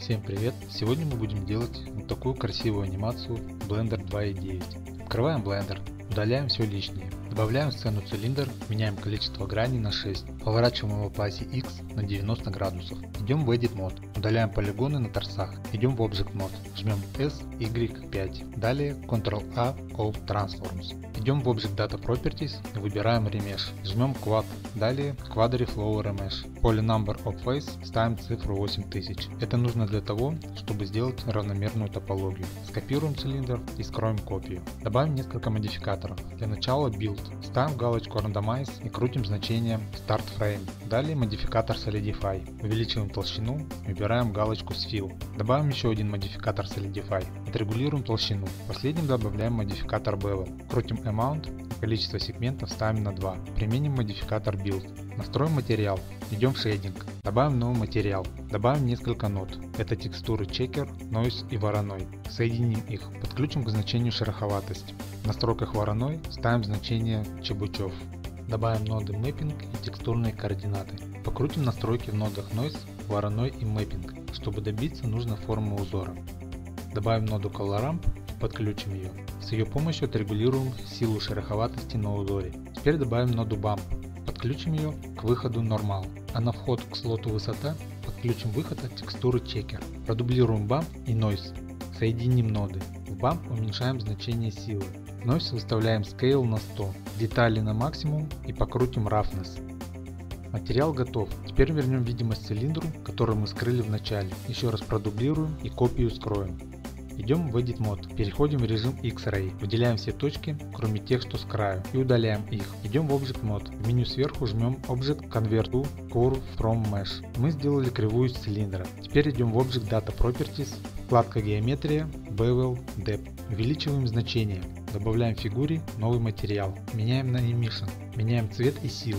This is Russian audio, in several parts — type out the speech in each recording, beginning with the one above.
Всем привет! Сегодня мы будем делать вот такую красивую анимацию в Blender 2.9. Открываем Blender, удаляем все лишнее, добавляем сцену цилиндр, меняем количество граней на 6, поворачиваем его по оси X на 90 градусов. Идем в Edit Mode, удаляем полигоны на торцах, идем в Object Mode, жмем S, Y, 5, далее Ctrl-A, All Transforms. Идем в Object Data Properties и выбираем Remesh, жмем Quad, далее Quadriff Lower Remesh. В поле Number of Face ставим цифру 8000. Это нужно для того, чтобы сделать равномерную топологию. Скопируем цилиндр и скроем копию. Добавим несколько модификаторов. Для начала Build. Ставим галочку Randomize и крутим значение Start Frame. Далее модификатор Solidify. Увеличиваем толщину, выбираем галочку Fill. Добавим еще один модификатор Solidify. Отрегулируем толщину. Последним добавляем модификатор Bevel. Крутим Amount. Количество сегментов ставим на 2. Применим модификатор Build. Настроим материал. Идем в Shading. Добавим новый материал. Добавим несколько нод. Это текстуры Checker, Noise и Вороной. Соединим их. Подключим к значению шероховатость. В настройках Вороной ставим значение Чебучев. Добавим ноды Mapping и текстурные координаты. Покрутим настройки в нодах Noise, Вороной и Mapping, чтобы добиться нужной формы узора. Добавим ноду Color Ramp и подключим ее. С ее помощью отрегулируем силу шероховатости на узоре. Теперь добавим ноду Bump. Подключим ее к выходу Normal, а на вход к слоту высота подключим выход от текстуры Checker. Продублируем Bump и Noise. Соединим ноды. В Bump уменьшаем значение силы. Noise выставляем Scale на 100, детали на максимум и покрутим Roughness. Материал готов. Теперь вернем видимость цилиндру, который мы скрыли в начале. Еще раз продублируем и копию скроем. Идем в Edit Mode, переходим в режим X-Ray, выделяем все точки, кроме тех, что с краю, и удаляем их. Идем в Object Mode, в меню сверху жмем Object Convert to Curve from Mesh. Мы сделали кривую с цилиндра. Теперь идем в Object Data Properties, вкладка Геометрия, Bevel, Depth. Увеличиваем значение, добавляем фигуре новый материал, меняем на Emission, меняем цвет и силу.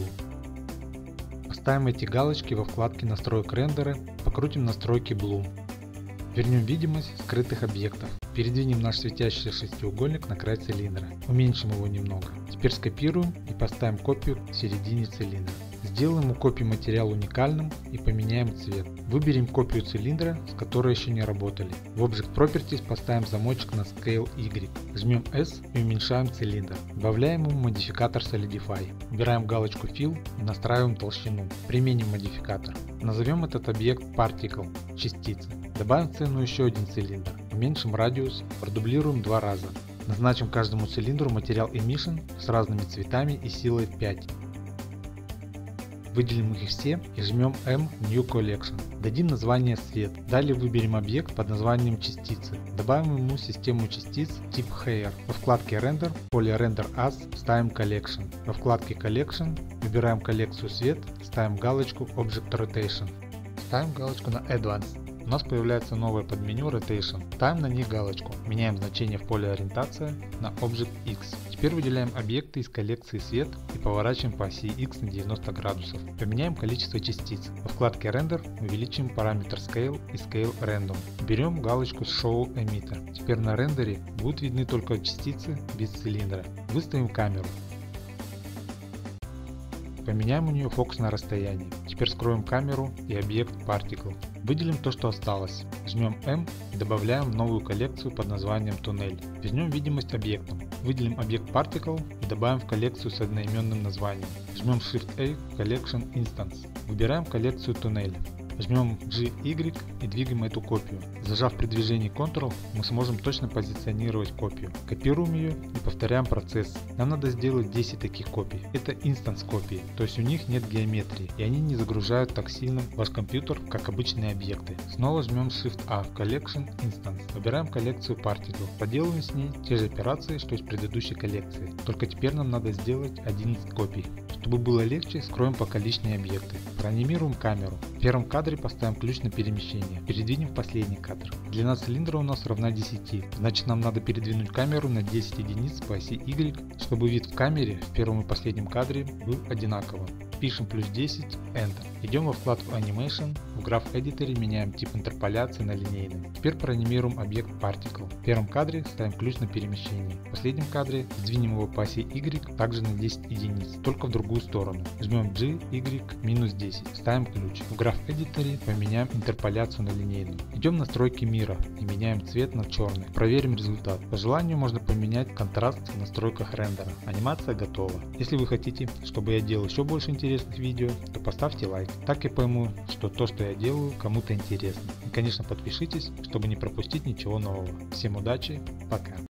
Поставим эти галочки во вкладке настроек рендера, покрутим настройки Bloom. Вернем видимость скрытых объектов. Передвинем наш светящийся шестиугольник на край цилиндра. Уменьшим его немного. Теперь скопируем и поставим копию к середине цилиндра. Сделаем у копии материал уникальным и поменяем цвет. Выберем копию цилиндра, с которой еще не работали. В Object Properties поставим замочек на Scale Y. Жмем S и уменьшаем цилиндр. Добавляем ему модификатор Solidify. Убираем галочку Fill и настраиваем толщину. Применим модификатор. Назовем этот объект Particle, частица. Добавим в цену еще один цилиндр. Уменьшим радиус, продублируем 2 раза. Назначим каждому цилиндру материал Emission с разными цветами и силой 5. Выделим их все и жмем M New Collection. Дадим название цвет. Далее выберем объект под названием частицы. Добавим ему систему частиц тип Hair. Во вкладке Render, в поле Render As ставим Collection. Во вкладке Collection выбираем коллекцию цвет, ставим галочку Object Rotation. Ставим галочку на Advanced. У нас появляется новое подменю Rotation. Ставим на них галочку. Меняем значение в поле ориентация на Object X. Теперь выделяем объекты из коллекции свет и поворачиваем по оси X на 90 градусов. Поменяем количество частиц. Во вкладке Render увеличим параметр Scale и Scale Random. Берем галочку Show Emitter. Теперь на рендере будут видны только частицы без цилиндра. Выставим камеру. Поменяем у нее фокус на расстоянии. Теперь скроем камеру и объект Particle. Выделим то, что осталось. Жмем M и добавляем в новую коллекцию под названием Туннель. Вернем видимость объектам. Выделим объект Particle и добавим в коллекцию с одноименным названием. Жмем Shift-A Collection Instance. Выбираем коллекцию Туннель. Жмем G-Y и двигаем эту копию. Зажав при движении Ctrl, мы сможем точно позиционировать копию. Копируем ее и повторяем процесс. Нам надо сделать 10 таких копий. Это инстанс копии, то есть у них нет геометрии и они не загружают так сильно ваш компьютер, как обычные объекты. Снова жмем Shift-A Collection Instance. Выбираем коллекцию Particle. Проделываем с ней те же операции, что и с предыдущей коллекцией. Только теперь нам надо сделать 11 копий. Чтобы было легче, скроем пока лишние объекты. Проанимируем камеру. В первом кадре поставим ключ на перемещение. Передвинем в последний кадр. Длина цилиндра у нас равна 10. Значит, нам надо передвинуть камеру на 10 единиц по оси Y, чтобы вид в камере в первом и последнем кадре был одинаковым. Пишем плюс 10, Enter. Идем во вкладку Animation, в Graph Editor меняем тип интерполяции на линейный. Теперь проанимируем объект Particle. В первом кадре ставим ключ на перемещение. В последнем кадре сдвинем его по оси Y также на 10 единиц, только в другую сторону. Жмем G, Y, минус 10, ставим ключ. В Graph Editor поменяем интерполяцию на линейную. Идем в настройки мира и меняем цвет на черный. Проверим результат. По желанию можно поменять контраст в настройках рендера. Анимация готова. Если вы хотите, чтобы я делал еще больше интересных видео, то поставьте лайк. Так я пойму, что то, что я делаю, кому-то интересно. И конечно, подпишитесь, чтобы не пропустить ничего нового. Всем удачи, пока.